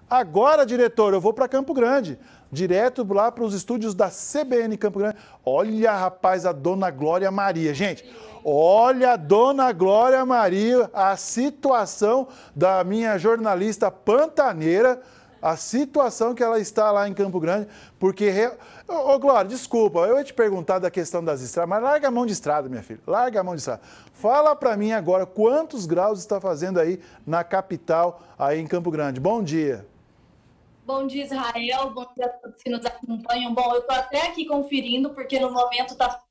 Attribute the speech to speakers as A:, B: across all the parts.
A: Agora, diretor, eu vou para Campo Grande, direto lá para os estúdios da CBN Campo Grande. Olha, rapaz, a dona Glória Maria. Gente, olha, dona Glória Maria, a situação da minha jornalista pantaneira, a situação que ela está lá em Campo Grande, porque... Ô, Glória, desculpa, eu ia te perguntar da questão das estradas, mas larga a mão de estrada, minha filha, larga a mão de estrada. Fala para mim agora quantos graus está fazendo aí na capital, aí em Campo Grande. Bom dia.
B: Bom dia, Israel. Bom dia a todos que nos acompanham. Bom, eu estou até aqui conferindo, porque no momento está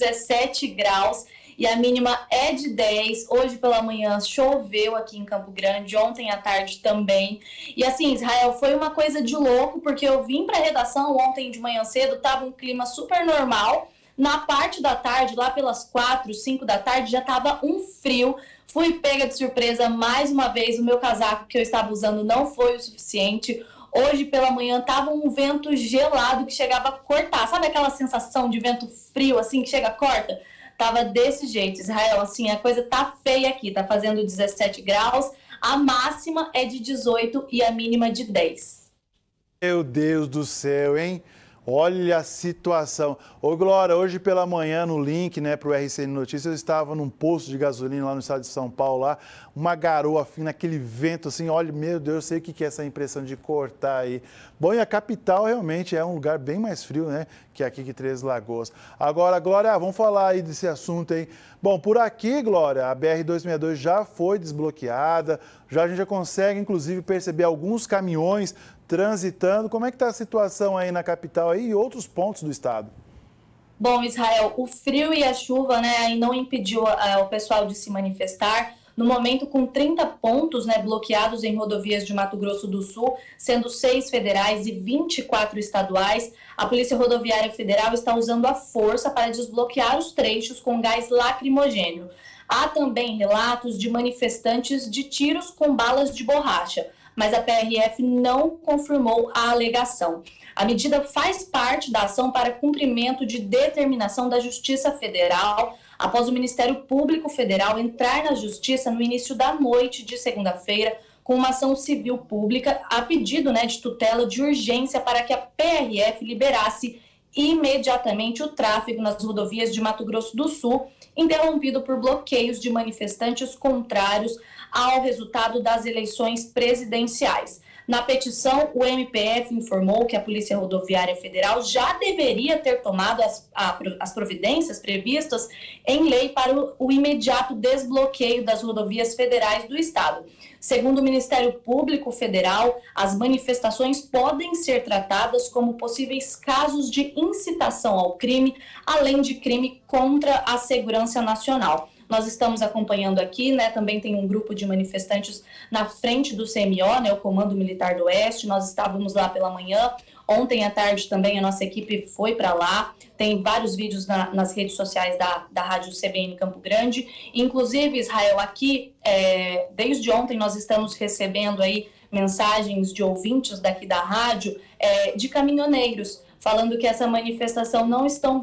B: 17 graus e a mínima é de 10. Hoje pela manhã choveu aqui em Campo Grande, ontem à tarde também. E assim, Israel, foi uma coisa de louco, porque eu vim para a redação ontem de manhã cedo, estava um clima super normal. Na parte da tarde, lá pelas 4, 5 da tarde, já estava um frio. Fui pega de surpresa mais uma vez, o meu casaco que eu estava usando não foi o suficiente. Hoje pela manhã tava um vento gelado que chegava a cortar. Sabe aquela sensação de vento frio assim que chega a corta? Tava desse jeito, Israel. Assim, a coisa tá feia aqui. Tá fazendo 17 graus. A máxima é de 18 e a mínima de 10.
A: Meu Deus do céu, hein? Olha a situação. Ô, Glória, hoje pela manhã no link, né, para o RCN Notícias, eu estava num posto de gasolina lá no estado de São Paulo, lá, uma garoa fina, aquele vento assim, olha, meu Deus, eu sei o que é essa impressão de cortar aí. Bom, e a capital realmente é um lugar bem mais frio, né, que aqui que Três Lagoas. Agora, Glória, vamos falar aí desse assunto aí. Bom, por aqui, Glória, a BR-262 já foi desbloqueada, a gente já consegue, inclusive, perceber alguns caminhões transitando. Como é que está a situação aí na capital aí e outros pontos do estado?
B: Bom, Israel, o frio e a chuva, né, aí não impediu o pessoal de se manifestar. No momento, com 30 pontos, né, bloqueados em rodovias de Mato Grosso do Sul, sendo 6 federais e 24 estaduais, a Polícia Rodoviária Federal está usando a força para desbloquear os trechos com gás lacrimogêneo. Há também relatos de manifestantes de tiros com balas de borracha, mas a PRF não confirmou a alegação. A medida faz parte da ação para cumprimento de determinação da Justiça Federal, após o Ministério Público Federal entrar na Justiça no início da noite de segunda-feira, com uma ação civil pública a pedido, né, de tutela de urgência para que a PRF liberasse imediatamente o tráfego nas rodovias de Mato Grosso do Sul, interrompido por bloqueios de manifestantes contrários ao resultado das eleições presidenciais. Na petição, o MPF informou que a Polícia Rodoviária Federal já deveria ter tomado as providências previstas em lei para o imediato desbloqueio das rodovias federais do estado. Segundo o Ministério Público Federal, as manifestações podem ser tratadas como possíveis casos de incitação ao crime, além de crime contra a segurança nacional. Nós estamos acompanhando aqui, né, também tem um grupo de manifestantes na frente do CMO, né, o Comando Militar do Oeste, nós estávamos lá pela manhã, ontem à tarde também a nossa equipe foi para lá, tem vários vídeos nas redes sociais da Rádio CBN Campo Grande, inclusive, Israel, aqui, desde ontem nós estamos recebendo aí mensagens de ouvintes daqui da rádio, de caminhoneiros, falando que essa manifestação não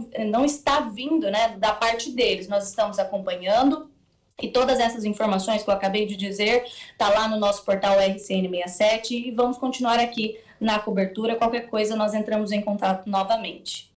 B: está vindo, né, da parte deles. Nós estamos acompanhando e todas essas informações que eu acabei de dizer tá lá no nosso portal RCN67 e vamos continuar aqui na cobertura. Qualquer coisa nós entramos em contato novamente.